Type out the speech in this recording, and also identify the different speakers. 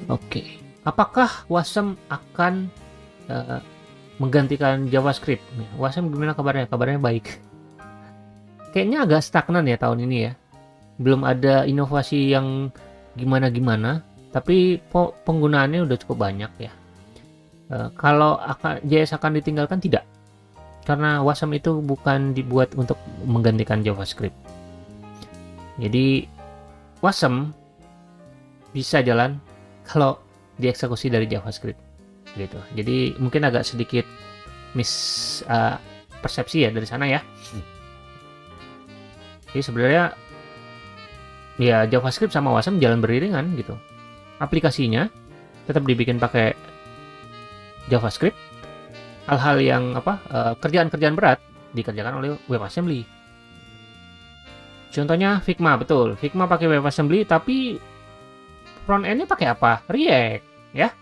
Speaker 1: Oke. Apakah Wasm akan menggantikan JavaScript? Wasm gimana kabarnya? Kabarnya baik. Kayaknya agak stagnan ya tahun ini ya. Belum ada inovasi yang gimana-gimana, tapi penggunaannya udah cukup banyak ya. Kalau JS akan ditinggalkan, tidak. Karena Wasm itu bukan dibuat untuk menggantikan JavaScript. Jadi Wasm bisa jalan kalau dieksekusi dari JavaScript gitu. Jadi mungkin agak sedikit persepsi ya dari sana ya. Jadi sebenarnya ya JavaScript sama Wasm jalan beriringan gitu. Aplikasinya tetap dibikin pakai JavaScript. Hal-hal yang kerjaan-kerjaan berat dikerjakan oleh WebAssembly. Contohnya Figma, betul. Figma pakai WebAssembly, tapi front end-nya pakai apa? React, ya.